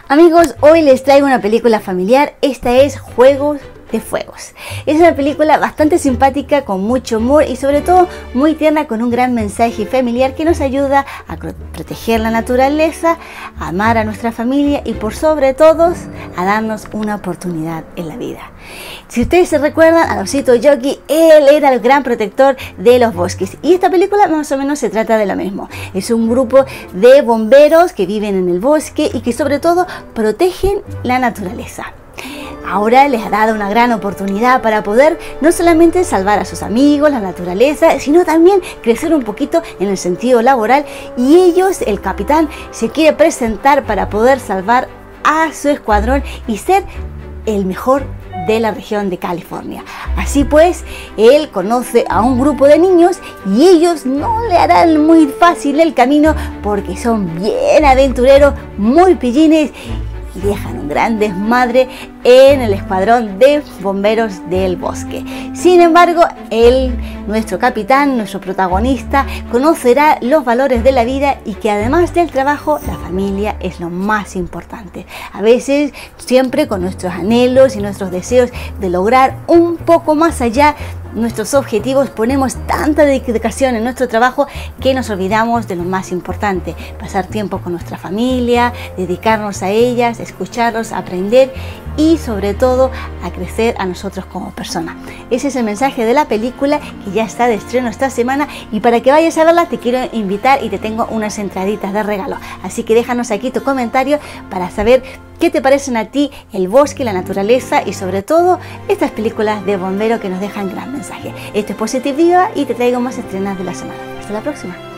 Amigos, hoy les traigo una película familiar. Esta es Juegos de Fuegos. Es una película bastante simpática, con mucho humor y sobre todo muy tierna, con un gran mensaje familiar que nos ayuda a proteger la naturaleza, a amar a nuestra familia y por sobre todo a darnos una oportunidad en la vida. Si ustedes se recuerdan, al osito Yogi, él era el gran protector de los bosques, y esta película más o menos se trata de lo mismo. Es un grupo de bomberos que viven en el bosque y que sobre todo protegen la naturaleza. Ahora les ha dado una gran oportunidad para poder no solamente salvar a sus amigos, la naturaleza, sino también crecer un poquito en el sentido laboral, y ellos, el capitán, se quiere presentar para poder salvar a su escuadrón y ser el mejor de la región de California. Así pues, él conoce a un grupo de niños y ellos no le harán muy fácil el camino porque son bien aventureros, muy pillines, y dejan un gran desmadre en el escuadrón de bomberos del bosque. Sin embargo, él, nuestro capitán, nuestro protagonista, conocerá los valores de la vida y que además del trabajo, la familia es lo más importante. A veces, siempre con nuestros anhelos y nuestros deseos de lograr un poco más allá nuestros objetivos, ponemos tanta dedicación en nuestro trabajo que nos olvidamos de lo más importante: pasar tiempo con nuestra familia, dedicarnos a ellas, escucharlos, aprender y sobre todo a crecer a nosotros como personas. Ese es el mensaje de la película, que ya está de estreno esta semana, y para que vayas a verla te quiero invitar y te tengo unas entraditas de regalo. Así que déjanos aquí tu comentario para saber qué te parecen a ti el bosque, la naturaleza y sobre todo estas películas de bombero que nos dejan gran mensaje. Esto es Positive Diva y te traigo más estrenas de la semana. Hasta la próxima.